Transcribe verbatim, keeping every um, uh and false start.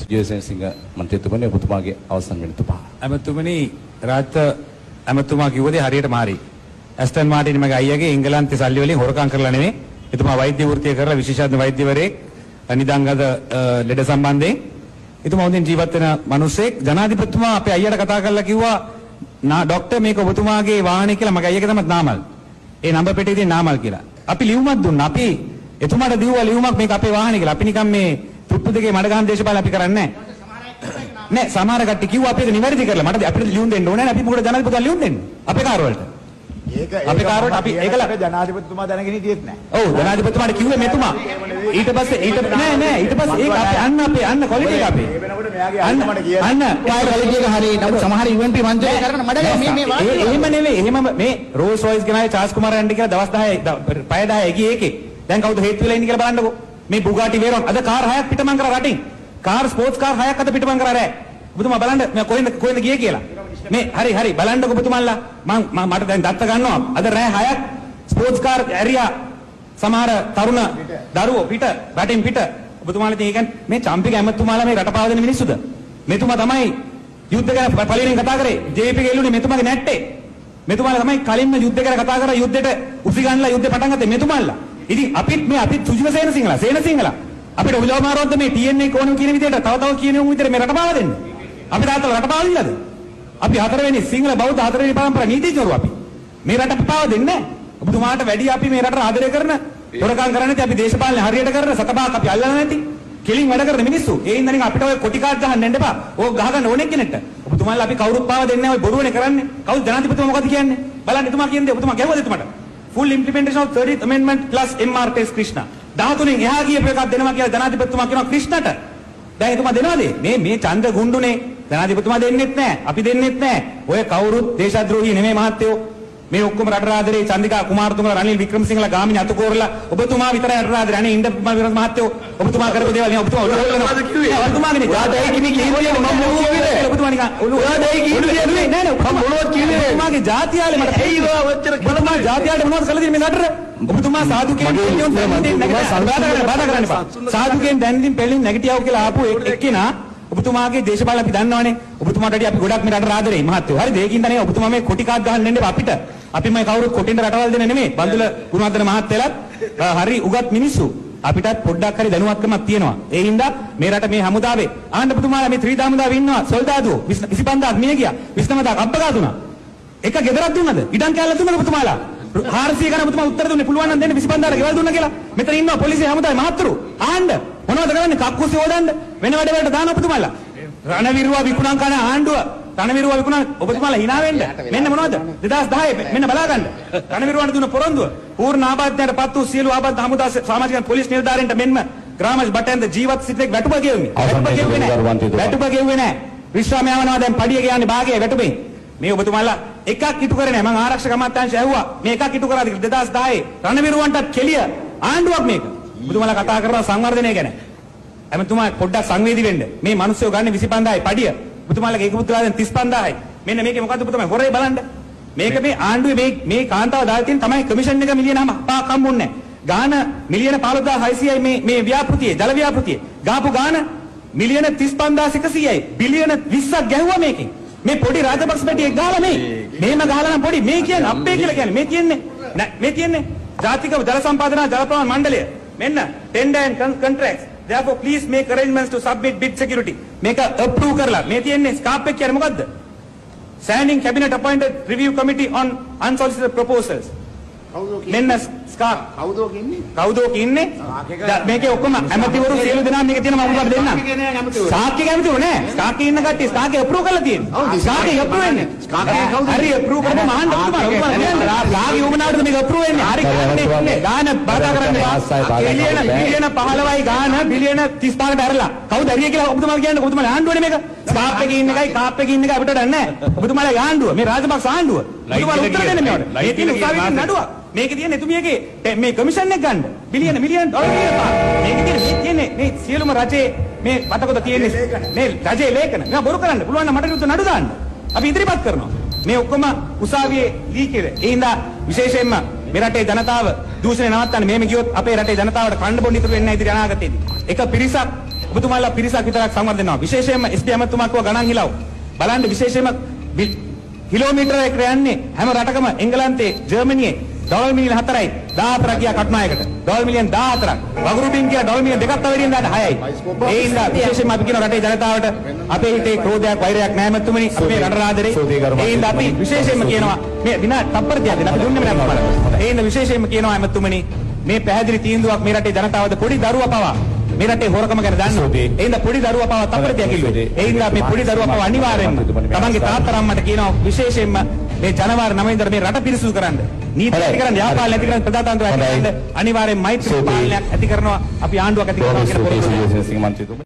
සුජයසේනසිංහ මන්ත්‍රීතුමනි ඔබතුමාගේ අවසන් විනතුපහ. ඇමතුමනි රාජ්‍ය ඇමතුමා කිව්වදේ හරියටම හරි. ඇස්ටන් මාටින් මගේ අයියාගේ එංගලන්තේ සල්ලි වලින් හොරකම් කරලා නෙමෙයි. එතුමා වෛද්‍ය වෘත්තිය කරලා විශේෂඥ වෛද්‍යවරයෙක් නිදාංගද ලෙඩ සම්බන්ධයෙන්. එතුමා හොඳින් ජීවත් වෙන මිනිසෙක්. ජනාධිපතිතුමා අපේ අයියට කතා කරලා කිව්වා නා ડોක්ටර් මේක ඔබතුමාගේ වාහනේ කියලා. මගේ අයියාගේ තමයි නාමල්. ඒ නම්බර් පෙට්ටියේ තියෙන නාමල් කියලා. අපි ලියුමක් දුන්නා. අපි එතුමාට දීුවා ලියුමක් මේක අපේ වාහනේ කියලා. අපි නිකන් මේ තුට්ටු දෙකේ මඩ ගහන දේශපාලන අපි කරන්නේ නැහැ. නෑ සමහර කට්ටිය කිව්වා අපි ඒක නිවැරදි කරලා මට අපිට ලියුම් දෙන්න ඕනේ නැහැ. අපි මොකද ජනාධිපතිතුමා ලියුම් දෙන්නේ? අපේ කාර් වලට. ඒක අපේ කාර් වලට අපි ඒකල ජනාධිපතිතුමා දැනගෙන හිටියෙත් නැහැ. ඔව් ජනාධිපතිතුමාට කිව්වේ මෙතුමා. ඊට පස්සේ ඊට නෑ නෑ ඊට පස්සේ ඒක අපි අන්න අපේ අන්න ක්වොලිටි එක අපේ. ඒ වෙනකොට මෙයාගේ අන්න මට කියන්න. අන්න ක්වොලිටි එක හරියි. නමුත් සමහර යූ එන් පී මන්ත්‍රීලා කරන මඩ මේ මේ වාක්‍ය. එහෙම නෙවෙයි. එහෙම මේ රෝල්ස් රොයිස් ගෙනාවේ චාල්ස් කුමාරයන්ට කියලා දවස් දහය පය දහය ගියේ ඒකේ. දැන් කවුද හේතු වෙලා ඉන්නේ කියලා බලන්නකෝ. මේ බුගාටි වේරොන් අද කාර් හයක් පිටමං කරා රටින්. කාර් ස්පෝර්ට්ස් කාර් හයක් අද පිටමං කරා රෑ. ඔබතුමා බලන්න මම කොහෙන්ද කොහෙන්ද ගියේ කියලා. මේ හරි හරි බලන්නකො ඔබතුමාලා මම මට දැන් දත්ත ගන්නවා. අද රෑ හයක් ස්පෝර්ට්ස් කාර් ඇරියා සමහර තරුණ දරුවෝ පිට රටින් පිට. ඔබතුමාලා ඉතින් ඒ කියන්නේ මේ චම්පික ඇමතුමාලා මේ රට පාව දෙන මිනිස්සුද? මෙතුමා තමයි යුද්ධ ගැන පළවෙනියෙන් කතා කරේ. J P ගෙල්ලුනේ මෙතුමාගේ නැට්ටේ. මෙතුමාලා තමයි කලින්ම යුද්ධ ගැන කතා කරලා යුද්ධෙට උසිගන්නලා යුද්ධ පටන් ගත්තේ මෙතුමාලා. ඉතින් අපිත් මේ අපිත් සුජිත සේනසිංහලා සේනසිංහලා අපිට ඔබලා මාරවද්ද මේ ටී එන් ඒ කෝණු කියන විදිහට තව තව කියන විදිහට මේ රට පාව දෙන්න. අපි තාත්තලා රට පාව දෙන්නද? අපි හතරවෙනි සිංහල බෞද්ධ හතරවෙනි පරම්පරා නීතිඥවරු අපි. මේ රට පාව දෙන්නේ නැහැ. ඔබතුමාට වැඩි අපි මේ රට ආදරය කරන, හොරකම් කරන්නේ නැති, අපි දේශපාලන හරියට කරන, සතබාක් අපි අල්ලන්නේ නැති, කෙලින් වැඩ කරන මිනිස්සු. ඒ ඉඳන් අපිට ඔය කොටි කාඩ් ගහන්න දෙන්න එපා. ඕක ගහ ගන්න ඕනෙක් කෙනෙක්ට. ඔබතුමාලා අපි කවුරුත් පාව දෙන්නේ නැහැ. ඔය බොරුවනේ කරන්නේ. කවුද ජනාධිපතිතුමා මොකද කියන්නේ? බලන්න එතුමා කියන්නේ ඔබතුමා ගැහුවද එතුමාට? Full implementation of thirtieth amendment plus M R test Krishna. දහතුනෙන් එහා ගියපු එකක් දෙනවා කියලා ජනාධිපතිතුමා කියනවා ක්‍රිෂ්ණට. දැන් එතුමා දෙනවද? මේ මේ ඡන්ද ගුණ්ඩුනේ ජනාධිපතිතුමා දෙන්නෙත් නැහැ. අපි දෙන්නෙත් නැහැ. ඔය කවුරුත් දේශද්‍රෝහී නෙමෙයි මහත්තයෝ. මේ ඔක්කොම රට රාදරේ චන්දිකා කුමාරතුංගලා රනිල් වික්‍රමසිංහලා ගාමිණී අතුකෝරලා ඔබතුමා විතරයි රට රාදරේ. අනේ ඉන්න මහත්තයෝ ඔබතුමා කරපු දේවල් නේ ඔබතුමා ඔළුව හොල්ලනවා. ඔබතුමාගේ ජාතයි කිවි කිව්වේ මම මොනවද කිව්වේ? ඔබතුමා නිකන් ඔළුව ජාතයි කිව්වේ නෑ නෑ මම මොනවද කිව්වේ? ඔබතුමාගේ ජාතියාලේ මට තේිවා ඔච්චර ඔබතුමා ජාතියාලේ මොනවද කළද මේ නඩර? ඔබතුමා සාදුකෙන් දෙන්නියොන් දෙන්නින් නැගිටින්න බාධා කරන්න එපා. සාදුකෙන් දැන්දින් පෙළින් නැගිටියව කියලා ආපු එක්කෙනා ඔබතුමාගේ දේශපාලන අපි දන්නවනේ. ඔබතුමාට වැඩි අපි ගොඩක් මේ රට රාදරේ මහත්තයෝ. හරිද? ඒකින් තමයි ඔබතුමා මේ කොටි කාඩ් ගහන්න දෙන්නේ අපිට. අපි මේ කවුරුත් කොටින්ද රටවල් දෙන්නේ නෙමෙයි. බන්දුල ගුණවර්ධන මහත්තයලත් හරි උගත් මිනිස්සු. අපිටත් පොඩ්ඩක් හරි දැනුවත්කමක් තියෙනවා. ඒ හින්දා මේ රට මේ හමුදාවේ ආණ්ඩු පුතුමාලා මේ ත්‍රිවිධ හමුදාවේ ඉන්නවා. සොල්දාදුවෝ විසිපන්දාක් මිය ගියා. විස්නමදාක් අප්පගා දුනා. එක ගෙදරක් දුන්නද? ඉඩම් කෑල්ල දුන්නද පුතුමාලා? හාරසිය ගන්න පුතුමා උත්තර දුන්නේ පුළුවන් නම් දෙන්න විසිපන්දාට ගෙවල් දුන්නා කියලා. මෙතන ඉන්නවා පොලිසිය හමුදාවේ මහත්තුරු. ආණ්ඩ මොනවද කරන්නේ? කක්කුසි හොදන්න වෙන වැඩ වලට දාන පුතුමාලා. රණවිරුවා විකුණන් කරන ආණ්ඩුව රණවිරුවා විකුණන් ඔබතුමාලා hina වෙන්න. මෙන්න මොනවද? දෙදාස් දහය මෙන්න බලා ගන්න. රණවිරුවාට දුන්න පොරොන්දුව පූර්ණ ආබාධයට පත් වූ සියලු ආබාධ හමුදා සමාජික පොලිස් නිලධාරීන්ට මෙන්ම ග්‍රාමජ් බටෙන්ද ජීවත් සිටින වැටුප ගෙවුවේ. වැටුප ගෙවුවේ නැහැ. වැටුප ගෙවුවේ නැහැ. විශ්‍රාම යවනවා දැන් පඩිය ගියන්නේ භාගයේ වැටුපෙන්. මේ ඔබතුමාලා එකක් ඉටු කරේ නැහැ. මම ආරක්ෂක අමාත්‍යාංශය ඇහුවා. මේ එකක් ඉටු කරාද කියලා දෙදාස් දහයේ රණවිරුවන්ටත් කෙලිය ආණ්ඩුවක් මේක. ඔබතුමාලා කතා කරනවා සංවර්ධනය ගැන. එමෙතුමා පොඩ්ඩක් සංවේදී වෙන්න. මේ මිනිස්සු ගන්න විසිපන්දායි පඩිය. ඔබතුමාලගේ ඒක පුත්‍රාදෙන් තිස්පන්දායි. මෙන්න මේකේ මොකද්ද ඔබතුමා හොරේ බලන්න. මේක මේ ආණ්ඩුවේ මේ මේ කාන්තාව දාලා තියෙන තමයි කමිෂන් එක මිලියන පහක් හම්බුන්නේ. ගාන මිලියන පහළොස්දාස් හයසියයි මේ මේ ව්‍යාපෘතියේ ජල ව්‍යාපෘතියේ. ගාපු ගාන මිලියන තිස්පන්දාස් එකසියයි. බිලියන විස්සක් ගැහුවා මේකෙන්. මේ පොඩි රාජපක්ෂ පැටියෙක් ගහලා මේ. මේම ගහලා නම් පොඩි මේ කියන්නේ අප්පේ කියලා කියන්නේ. මේ කියන්නේ නෑ මේ කියන්නේ ජාතික ජල සම්පාදන ජල ප්‍රමාණ මණ්ඩලය. මෙන්න tender and contracts. Therefore, please make arrangements to submit bid security. Make a approve කරලා. මේ තියෙන්නේ ස්කාප් එක කියන්නේ මොකද්ද? Standing cabinet appointed review committee on unsolicited proposals. මෙන්න ස්කාප්. කවුද කියන්නේ? කවුද කියන්නේ? මේකේ ඔක්කොම ඇමතිවරු සියලු දෙනා මේක තියෙනවා මම උඹට දෙන්නම්. ස්කාප් එක ඇමතිවරු නෑ. ස්කාප් එකේ ඉන්න කට්ටිය ස්කාප් එක අප්‍රූව් කරලා තියෙනවා. ස්කාප් එක අප්‍රූව් වෙන්නේ. ස්කාප් එක කවුද? හරි අප්‍රූව් කරපුවම ආන්න ඔබතුමා. රාගී උමනාවටද මේක අප්‍රූව් වෙන්නේ? හරි කරන්නේ. ගාන බාධා කරන්න බෑ. බිලියන බිලියන පහළොවයි ගාන බිලියන තිස් පහකට ඇරලා. කවුද හරිය කියලා ඔබතුමා කියන්නේ ඔබතුමාලා ආණ්ඩුවනේ මේක. ස්කාප් එකේ ඉන්න එකයි කාප් එකේ ඉන්න එකයි අපිට වැඩක් නෑ. ඔබතුමාලා ආණ්ඩුව මේ රාජපක්ෂ ආණ්ඩුව. ඔබතුමාලා උත්තර දෙන්නේ මේවට. මේ තියෙන උසාවියේ නඩුව. මේකේ තියෙන එතුමියගේ මේ කමිෂන් එක ගන්න බිලියන මිලියන ඩොලර් කියලා. මේකේ තියෙන මේ තියෙන්නේ මේ සියලුම රජයේ මේ වටකොත තියෙන්නේ මේ රජයේ ලේඛන. මම බොරු කරන්න පුළුවන් නම් මට විරුද්ධ නඩු දාන්න. අපි ඉදිරිපත් කරනවා. මේ ඔක්කොම උසාවියේ ලී කියලා. ඒ හින්දා විශේෂයෙන්ම මේ රටේ ජනතාව දූෂණය නවත්තන්න මෙහෙම ගියොත් අපේ රටේ ජනතාවට කන්න බොන්න ඉතුරු වෙන්නේ නැහැ ඉදිරි අනාගතයේදී. එක පිරිසක් ඔබතුමාලා පිරිසක් විතරක් සංවර්ධනය වෙනවා. විශේෂයෙන්ම එස්.ඩී. ඇමතුමා කව ගණන් හිලව්. බලන්න විශේෂයෙන්ම කිලෝමීටරයක් යන්නේ හැම රටකම එංගලන්තේ ජර්මනියේ ඩොලර් මිලියන හතරයි දාහතරක් ගියා කටුනායකට. ඩොලර් මිලියන දාහතරක්. වගුරුපින් කියලා ඩොලර් මිලියන දෙකක් තව වෙනින් දාන්න හයයි. ඒ හින්දා විශේෂයෙන්ම අපි කියන රටේ ජනතාවට අපේ හිතේ ක්‍රෝධයක් වෛරයක් නැහැ මැතිතුමනි. අපේ රට රාදරේ. ඒ හින්දා අපි විශේෂයෙන්ම කියනවා මේ විනා තප්පර දෙයක් දෙන්න අපි දුන්නෙම නැහැ අපට. ඒ හින්දා විශේෂයෙන්ම කියනවා මැතිතුමනි මේ පැහැදිලි තීන්දුවක් මේ රටේ ජනතාවද පොඩි දරුවා පවා මේ රටේ හොරකම ගැන දන්නවා. ඒ හින්දා පොඩි දරුවා පවා තප්පර දෙයක් කිව්වේ. ඒ හින්දා මේ පොඩි දරුවා පවා අනිවාර්යෙන්ම තමන්ගේ තාත්තා අම්මට කියනවා විශේෂයෙන්ම මේ ජනවාරි නවය ඉඳලා මේ රට පිරිසුදු කරන්න. නීති ඇති කරන්න, ව්‍යාපාර ඇති කරන්න, ප්‍රජාතන්ත්‍රය ඇති කරන්න අනිවාර්යෙන් මෛත්‍රී පාලනයක් ඇති කරනවා. අපි ආණ්ඩුවක් ඇති කරනවා කියන පොරොන්දු